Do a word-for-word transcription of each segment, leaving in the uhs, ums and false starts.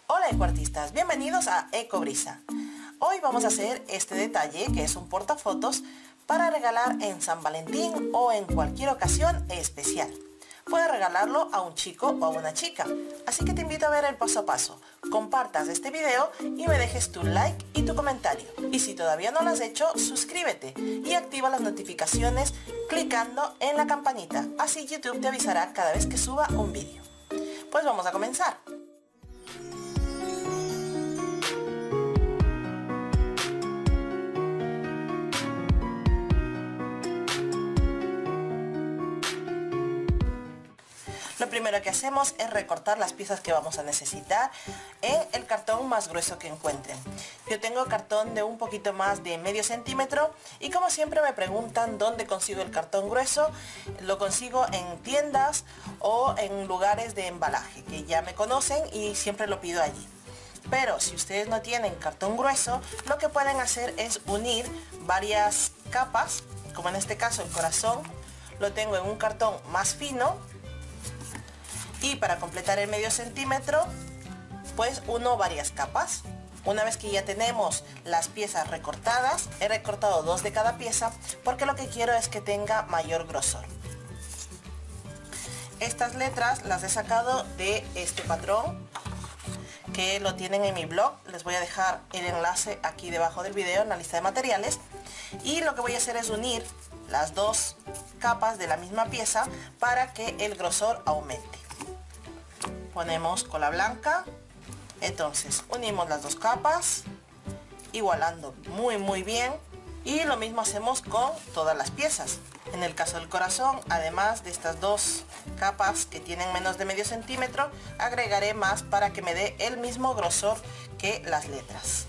Hola ecoartistas, bienvenidos a Ecobrisa. Hoy vamos a hacer este detalle que es un portafotos para regalar en San Valentín o en cualquier ocasión especial. Puedes regalarlo a un chico o a una chica, así que te invito a ver el paso a paso. Compartas este video y me dejes tu like y tu comentario. Y si todavía no lo has hecho, suscríbete y activa las notificaciones clicando en la campanita. Así YouTube te avisará cada vez que suba un vídeo. Pues vamos a comenzar. Lo primero que hacemos es recortar las piezas que vamos a necesitar en el cartón más grueso que encuentren. Yo tengo cartón de un poquito más de medio centímetro y como siempre me preguntan dónde consigo el cartón grueso. Lo consigo en tiendas o en lugares de embalaje que ya me conocen y siempre lo pido allí. Pero si ustedes no tienen cartón grueso, lo que pueden hacer es unir varias capas, como en este caso el corazón lo tengo en un cartón más fino. Y para completar el medio centímetro, pues uno varias capas. Una vez que ya tenemos las piezas recortadas, he recortado dos de cada pieza porque lo que quiero es que tenga mayor grosor. Estas letras las he sacado de este patrón que lo tienen en mi blog. Les voy a dejar el enlace aquí debajo del video en la lista de materiales. Y lo que voy a hacer es unir las dos capas de la misma pieza para que el grosor aumente. Ponemos cola blanca, entonces unimos las dos capas, igualando muy muy bien, y lo mismo hacemos con todas las piezas. En el caso del corazón, además de estas dos capas que tienen menos de medio centímetro, agregaré más para que me dé el mismo grosor que las letras.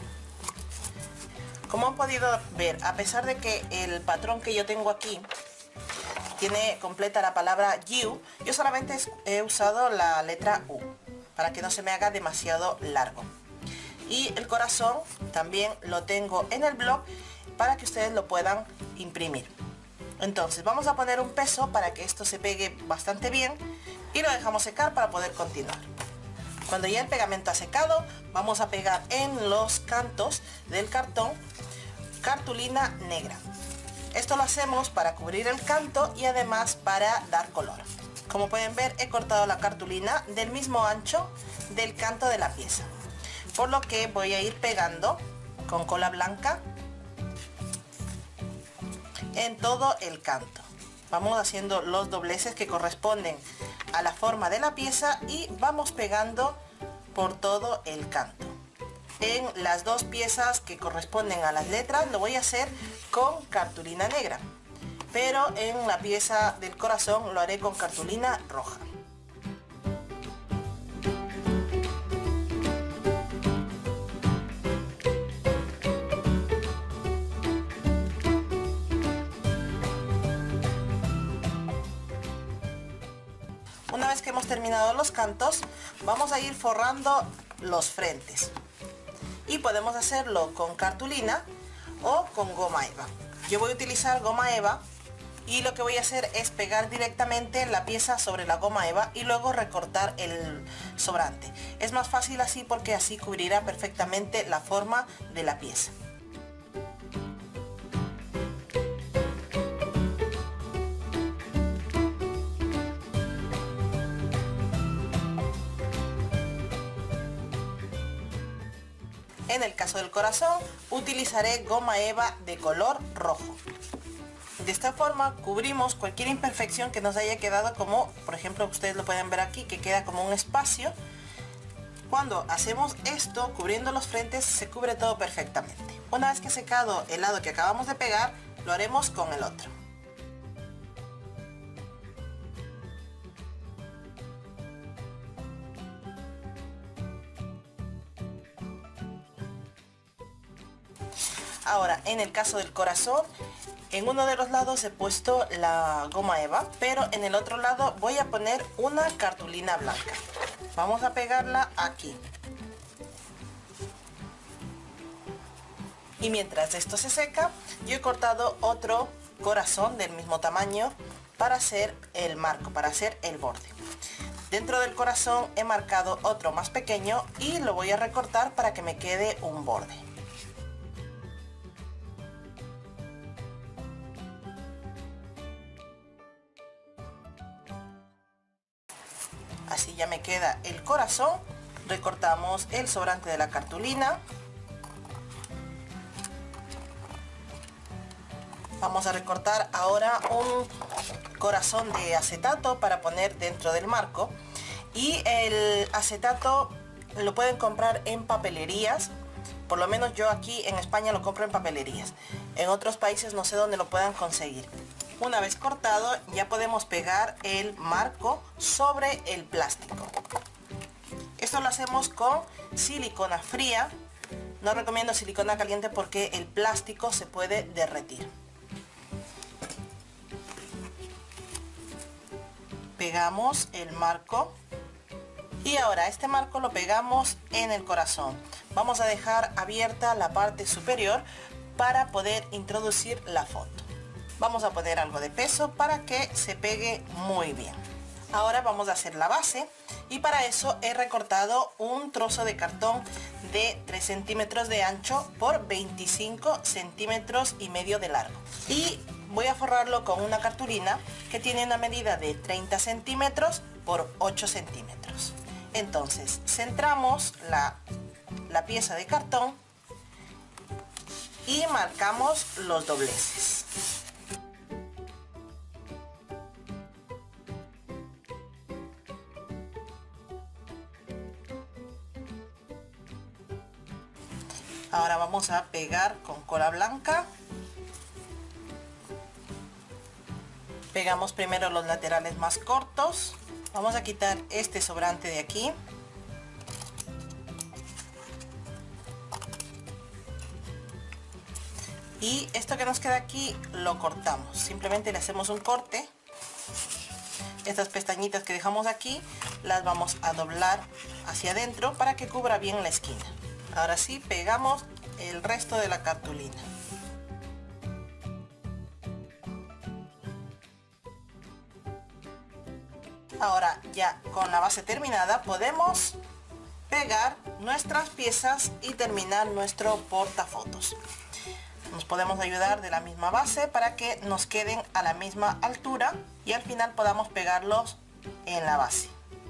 Como han podido ver, a pesar de que el patrón que yo tengo aquí tiene completa la palabra you, yo solamente he usado la letra U para que no se me haga demasiado largo. Y el corazón también lo tengo en el blog para que ustedes lo puedan imprimir. Entonces vamos a poner un peso para que esto se pegue bastante bien y lo dejamos secar para poder continuar. Cuando ya el pegamento ha secado, vamos a pegar en los cantos del cartón cartulina negra. Esto lo hacemos para cubrir el canto y además para dar color. Como pueden ver, he cortado la cartulina del mismo ancho del canto de la pieza, por lo que voy a ir pegando con cola blanca en todo el canto. Vamos haciendo los dobleces que corresponden a la forma de la pieza y vamos pegando por todo el canto. En las dos piezas que corresponden a las letras lo voy a hacer con cartulina negra, pero en la pieza del corazón lo haré con cartulina roja. Una vez que hemos terminado los cantos, vamos a ir forrando los frentes. Y podemos hacerlo con cartulina o con goma eva. Yo voy a utilizar goma eva y lo que voy a hacer es pegar directamente la pieza sobre la goma eva y luego recortar el sobrante. Es más fácil así porque así cubrirá perfectamente la forma de la pieza. En el caso del corazón utilizaré goma eva de color rojo. De esta forma cubrimos cualquier imperfección que nos haya quedado, como por ejemplo ustedes lo pueden ver aquí, que queda como un espacio. Cuando hacemos esto cubriendo los frentes se cubre todo perfectamente. Una vez que ha secado el lado que acabamos de pegar, lo haremos con el otro. Ahora, en el caso del corazón, en uno de los lados he puesto la goma eva, pero en el otro lado voy a poner una cartulina blanca. Vamos a pegarla aquí. Y mientras esto se seca, yo he cortado otro corazón del mismo tamaño para hacer el marco, para hacer el borde. Dentro del corazón he marcado otro más pequeño y lo voy a recortar para que me quede un borde. Así ya me queda el corazón. Recortamos el sobrante de la cartulina. Vamos a recortar ahora un corazón de acetato para poner dentro del marco. Y el acetato lo pueden comprar en papelerías. Por lo menos yo aquí en España lo compro en papelerías. En otros países no sé dónde lo puedan conseguir. Una vez cortado ya podemos pegar el marco sobre el plástico. Esto lo hacemos con silicona fría. No recomiendo silicona caliente porque el plástico se puede derretir. Pegamos el marco y ahora este marco lo pegamos en el corazón. Vamos a dejar abierta la parte superior para poder introducir la foto. Vamos a poner algo de peso para que se pegue muy bien. Ahora vamos a hacer la base y para eso he recortado un trozo de cartón de tres centímetros de ancho por veinticinco centímetros y medio de largo. Y voy a forrarlo con una cartulina que tiene una medida de treinta centímetros por ocho centímetros. Entonces centramos la, la pieza de cartón y marcamos los dobleces. Ahora vamos a pegar con cola blanca. Pegamos primero los laterales más cortos. Vamos a quitar este sobrante de aquí. Y esto que nos queda aquí lo cortamos. Simplemente le hacemos un corte. Estas pestañitas que dejamos aquí las vamos a doblar hacia adentro para que cubra bien la esquina. Ahora sí, pegamos el resto de la cartulina. Ahora ya con la base terminada podemos pegar nuestras piezas y terminar nuestro portafotos. Nos podemos ayudar de la misma base para que nos queden a la misma altura y al final podamos pegarlos en la base.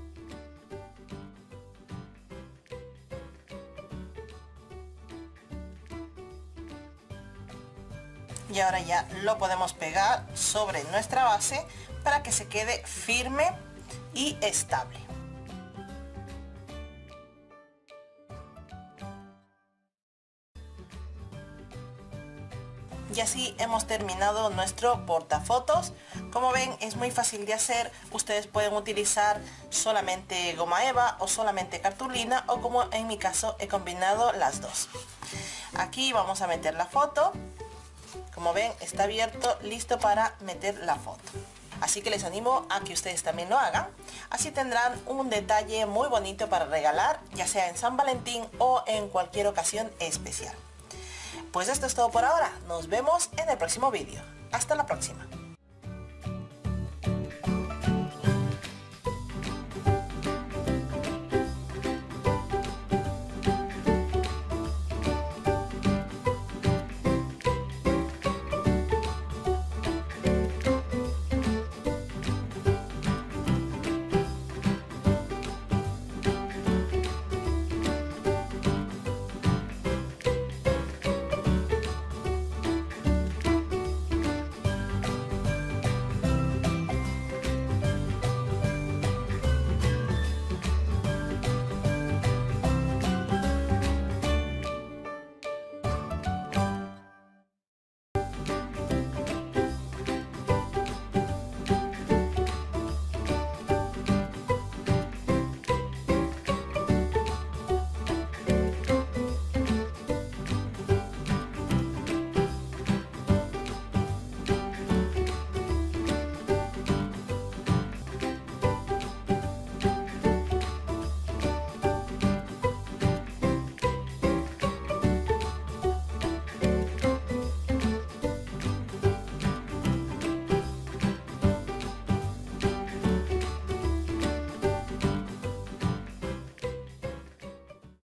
Y ahora ya lo podemos pegar sobre nuestra base para que se quede firme y estable. Y así hemos terminado nuestro portafotos. Como ven, es muy fácil de hacer. Ustedes pueden utilizar solamente goma eva o solamente cartulina, o como en mi caso he combinado las dos. Aquí vamos a meter la foto. Como ven, está abierto, listo para meter la foto. Así que les animo a que ustedes también lo hagan. Así tendrán un detalle muy bonito para regalar, ya sea en San Valentín o en cualquier ocasión especial. Pues esto es todo por ahora. Nos vemos en el próximo vídeo. Hasta la próxima.